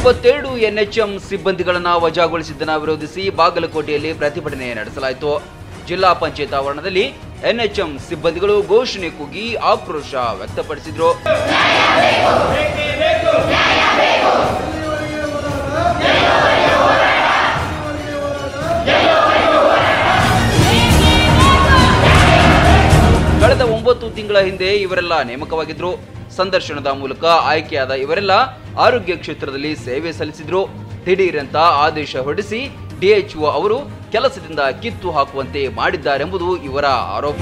22 NHM ಸಿಬ್ಬಂದಿಗಳನ್ನು ವಜಾಗೊಳಿಸಿದ್ದನ್ನು ವಿರೋಧಿಸಿ ಬಾಗಲಕೋಟೆಯಲ್ಲಿ ಪ್ರತಿಭಟನೆ ನಡೆಸಲಾಯಿತು. ಜಿಲ್ಲಾ ಪಂಚಾಯತ್ ಆವರಣದಲ್ಲಿ NHM ಸಿಬ್ಬಂದಿಗಳು ಘೋಷಣೆ ಕೂಗಿ ಆಕ್ರೋಶ ವ್ಯಕ್ತಪಡಿಸಿದರು. ಕಳೆದ 9 ತಿಂಗಳ ಹಿಂದೆ ಇವರೆಲ್ಲ ನೇಮಕವಾಗಿದ್ರು. ಸಂದರ್ಶನದ ಮೂಲಕ ಆಯ್ಕೆಯಾದ ಇವರೆಲ್ಲ ಆರೋಗ್ಯ ಕ್ಷೇತ್ರದಲ್ಲಿ ಸೇವೆ ಸಲ್ಲಿಸಿದ್ರು. ದಿಢೀರಂತ ಆದೇಶ ಹೊರಡಿಸಿ DHO ಅವರು ಕೆಲಸದಿಂದ ಕಿತ್ತು ಹಾಕುವಂತೆ ಮಾಡಿದ್ದಾರೆಂಬುದು ಇವರ ಆರೋಪ.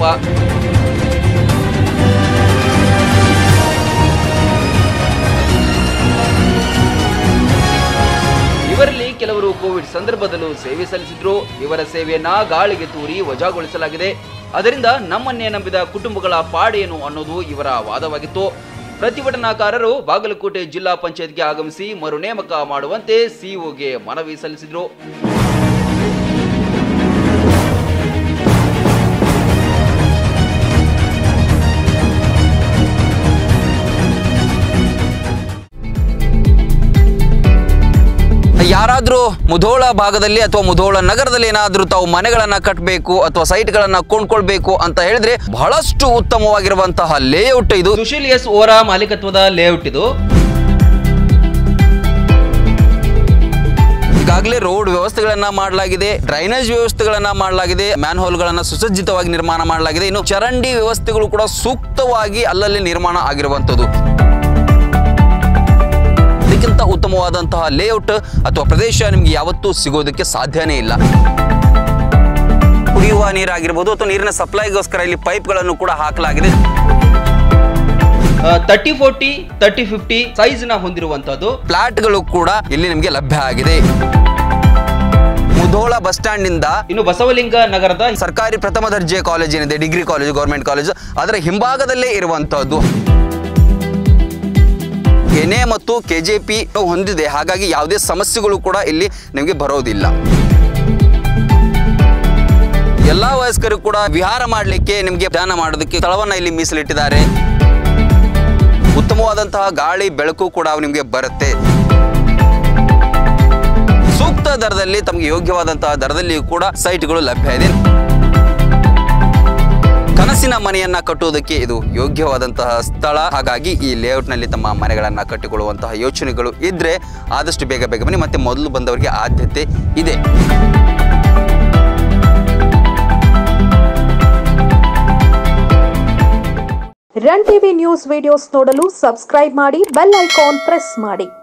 ಇವರಲ್ಲಿ ಕೆಲವರು ಕೋವಿಡ್ ಸಂದರ್ಭದಲ್ಲೂ ಸೇವೆ ಸಲ್ಲಿಸಿದ್ರು. ಇವರ ಸೇವೆಯನ್ನ ಗಾಳಿಗೆ ತೂರಿ ವಜಾಗೊಳಿಸಲಾಗಿದೆ. ಅದರಿಂದ ನಮ್ಮನ್ನೇ ನಂಬಿದ ಕುಟುಂಬಗಳ ಪಾಡೇನು ಅನ್ನೋದು ಇವರ ವಾದವಾಗಿತ್ತು. ಪ್ರತಿಭಟನಾಕಾರರು ಬಾಗಲಕೋಟೆ ಜಿಲ್ಲಾ ಪಂಚಾಯತ್ಗೆ ಆಗಮಿಸಿ ಮರು ನೇಮಕ ಮಾಡುವಂತೆ COಗೆ ಮನವಿ ಸಲ್ಲಿಸಿದರು. ಯಾರಾದ್ರೂ ಮುಧೋಳ ಭಾಗದಲ್ಲಿ ಅಥವಾ ಮುಧೋಳ ನಗರದಲ್ಲಿ ಏನಾದ್ರೂ ತಾವು ಮನೆಗಳನ್ನ ಕಟ್ಟಬೇಕು ಅಥವಾ ಸೈಟ್ಗಳನ್ನ ಕೊಂಡ್ಕೊಳ್ಬೇಕು ಅಂತ ಹೇಳಿದ್ರೆ ಬಹಳಷ್ಟು ಉತ್ತಮವಾಗಿರುವಂತಹ ಲೇಔಟ್ ಇದು. ಸುಶೀಲ್ ಎಸ್ ಓರಾ ಮಾಲೀಕತ್ವದ ಲೇಔಟ್ ಇದು. ಈಗಾಗಲೇ ರೋಡ್ ವ್ಯವಸ್ಥೆಗಳನ್ನ ಮಾಡಲಾಗಿದೆ, ಡ್ರೈನೇಜ್ ವ್ಯವಸ್ಥೆಗಳನ್ನ ಮಾಡಲಾಗಿದೆ, ಮ್ಯಾನ್ ಹೋಲ್ಗಳನ್ನ ಸುಸಜ್ಜಿತವಾಗಿ ನಿರ್ಮಾಣ ಮಾಡಲಾಗಿದೆ. ಇನ್ನು ಚರಂಡಿ ವ್ಯವಸ್ಥೆಗಳು ಕೂಡ ಸೂಕ್ತವಾಗಿ ಅಲ್ಲಲ್ಲಿ ನಿರ್ಮಾಣ ಆಗಿರುವಂತದ್ದು. ಇದಕ್ಕಿಂತ ಉತ್ತಮವಾದಂತಹ ಲೇಔಟ್ ಅಥವಾ ಪ್ರದೇಶ ನಿಮ್ಗೆ ಯಾವತ್ತೂ ಸಿಗೋದಕ್ಕೆ ಸಾಧ್ಯನೇ ಇಲ್ಲ. ಕುಡಿಯುವ ನೀರಾಗಿರ್ಬೋದು ಅಥವಾ ನೀರಿನ ಸಪ್ಲೈಗೋಸ್ಕರ ಇಲ್ಲಿ ಪೈಪ್ಗಳನ್ನು ಕೂಡ ಹಾಕಲಾಗಿದೆ. 30-40, 30-50 ಸೈಜ್ ನ ಹೊಂದಿರುವಂತದ್ದು ಫ್ಲಾಟ್ಗಳು ಕೂಡ ಇಲ್ಲಿ ನಿಮಗೆ ಲಭ್ಯ ಆಗಿದೆ. ಮುಧೋಳ ಬಸ್ ಸ್ಟ್ಯಾಂಡ್ ನಿಂದ ಇನ್ನು ಬಸವಲಿಂಗ ನಗರದ ಸರ್ಕಾರಿ ಪ್ರಥಮ ದರ್ಜೆ ಕಾಲೇಜ್ ಏನಿದೆ, ಡಿಗ್ರಿ ಕಾಲೇಜ್, ಗೌರ್ಮೆಂಟ್ ಕಾಲೇಜ್, ಅದರ ಹಿಂಭಾಗದಲ್ಲೇ ಇರುವಂತದ್ದು. NA ಮತ್ತು KJP ಹೊಂದಿದೆ. ಹಾಗಾಗಿ ಯಾವುದೇ ಸಮಸ್ಯೆಗಳು ಕೂಡ ಇಲ್ಲಿ ನಿಮಗೆ ಬರೋದಿಲ್ಲ. ಎಲ್ಲಾ ವಯಸ್ಕರು ಕೂಡ ವಿಹಾರ ಮಾಡಲಿಕ್ಕೆ, ನಿಮಗೆ ಧ್ಯಾನ ಮಾಡೋದಕ್ಕೆ ಸ್ಥಳವನ್ನ ಇಲ್ಲಿ ಮೀಸಲಿಟ್ಟಿದ್ದಾರೆ. ಉತ್ತಮವಾದಂತಹ ಗಾಳಿ ಬೆಳಕು ಕೂಡ ನಿಮಗೆ ಬರುತ್ತೆ. ಸೂಕ್ತ ದರದಲ್ಲಿ, ತಮಗೆ ಯೋಗ್ಯವಾದಂತಹ ದರದಲ್ಲಿ ಕೂಡ ಸೈಟ್ಗಳು ಲಭ್ಯ ಇದೆ. ಕನಸಿನ ಮನೆಯನ್ನ ಕಟ್ಟುವುದಕ್ಕೆ ಇದು ಯೋಗ್ಯವಾದಂತಹ ಸ್ಥಳ. ಹಾಗಾಗಿ ಈ ಲೇಔಟ್ ನಲ್ಲಿ ತಮ್ಮ ಮನೆಗಳನ್ನ ಕಟ್ಟಿಕೊಳ್ಳುವಂತಹ ಯೋಚನೆಗಳು ಇದ್ರೆ ಆದಷ್ಟು ಬೇಗ ಬನ್ನಿ. ಮತ್ತೆ ಮೊದಲು ಬಂದವರಿಗೆ ಆದ್ಯತೆ ಇದೆ. ರನ್ ಟಿವಿ ನ್ಯೂಸ್ ವಿಡಿಯೋಸ್ ನೋಡಲು ಸಬ್ಸ್ಕ್ರೈಬ್ ಮಾಡಿ, ಬೆಲ್ ಐಕಾನ್ ಪ್ರೆಸ್ ಮಾಡಿ.